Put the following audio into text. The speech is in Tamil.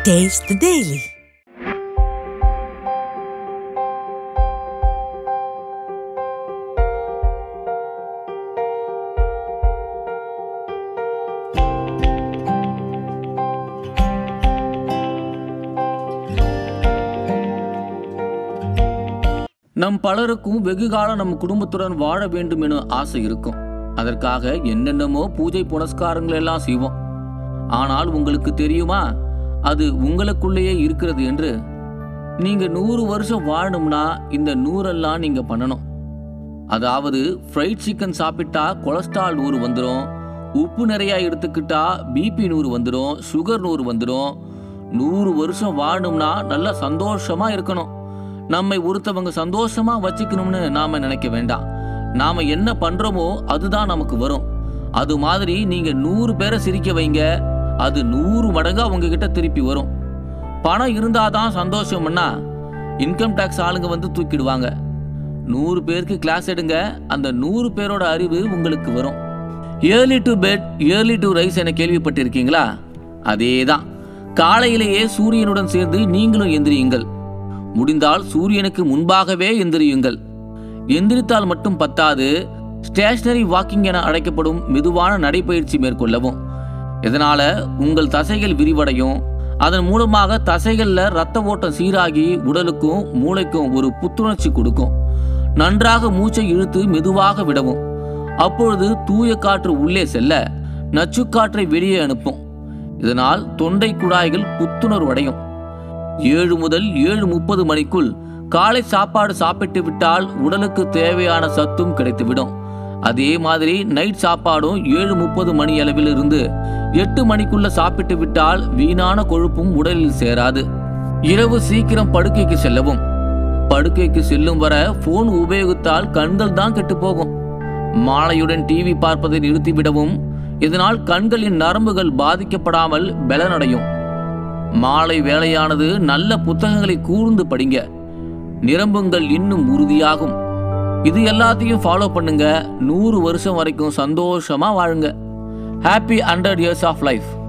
Taste the Daily. நம் பலருக்கும் வெகு காலம் நம் குடும்பத்துடன் வாழ வேண்டும் என ஆசை இருக்கும். அதற்காக என்னென்னமோ பூஜை புனஸ்காரங்கள் எல்லாம் செய்வோம். ஆனால் உங்களுக்கு தெரியுமா, அது உங்களுக்குள்ளேயே இருக்கிறது என்று. நீங்க 100 வருஷம் வாழணும்னா இந்த 100 எல்லாம் நீங்க பண்ணணும். அதாவது ஃப்ரைட் சிக்கன் சாப்பிட்டா கொலஸ்ட்ரால் 100 வந்துடும், உப்பு நிறைய எடுத்துக்கிட்டா பிபி 100 வந்துடும், சுகர் 100 வந்துடும். 100 வருஷம் வாழணும்னா நல்லா சந்தோஷமா இருக்கணும். நம்மை ஒருத்தவங்க சந்தோஷமா வச்சுக்கணும்னு நாம நினைக்க வேண்டாம். நாம என்ன பண்றோமோ அதுதான் நமக்கு வரும். அது மாதிரி நீங்க 100 பேரை சிரிக்க வைங்க, அது 100 மடங்கா உங்ககிட்ட திருப்பி வரும். பணம் இருந்தாதான் சந்தோஷம்னா இன்கம் டாக்ஸ் ஆளுங்க வந்து தூக்கிடுவாங்க. 100 பேருக்கு கிளாஸ் எடுங்க, அந்த 100 பேரோட அறிவு உங்களுக்கு வரும். Early to bed early to rise என கேள்விப்பட்டிருக்கீங்களா? அதேதான். காலையிலேயே சூரியனுடன் சேர்ந்து நீங்களும் எந்திரியுங்கள். முடிந்தால் சூரியனுக்கு முன்பாகவே எந்திரியுங்கள். எந்திரித்தால் மட்டும் பத்தாது, ஸ்டேஷனரி வாக்கிங் என அழைக்கப்படும் மெதுவான நடைப்பயிற்சி மேற்கொள்ளவும். இதனால உங்கள் தசைகள் விரிவடையும். அதன் மூலமாக தசைகள்ல இரத்த ஓட்டம் சீராகி உடலுக்கும் மூளைக்கும் ஒரு புத்துணர்ச்சி கொடுக்கும். நன்றாக மூச்சை இழுத்து மெதுவாக விடவும். அப்பொழுது தூய காற்று உள்ளே செல்ல நச்சுக்காற்றை வெளியே அனுப்பும். இதனால் தொண்டை குழாய்கள் புத்துணர்வடையும். 7 முதல் 7:30 மணிக்குள் காலை சாப்பாடு சாப்பிட்டு விட்டால் உடலுக்கு தேவையான சத்தும் கிடைத்துவிடும். அதே மாதிரி நைட் சாப்பாடும் 7:30 மணி அளவில் இருந்து 8 மணிக்குள்ள சாப்பிட்டு விட்டால் வீணான கொழுப்பும் உடலில் சேராது. இரவு சீக்கிரம் படுக்கைக்கு செல்லவும். படுக்கைக்கு செல்லும் வர போன் உபயோகித்தால் கண்கள் தான் கெட்டு போகும். மாலையுடன் டிவி பார்ப்பதை நிறுத்திவிடவும். இதனால் கண்களின் நரம்புகள் பாதிக்கப்படாமல் பலனடையும். மாலை வேளையானது நல்ல புத்தகங்களை கூர்ந்து படிங்க, நிரம்புங்கள் இன்னும் உறுதியாகும். இது எல்லாத்தையும் ஃபாலோ பண்ணுங்க. 100 வருஷம் வரைக்கும் சந்தோஷமா வாழுங்க. Happy 100 years of life.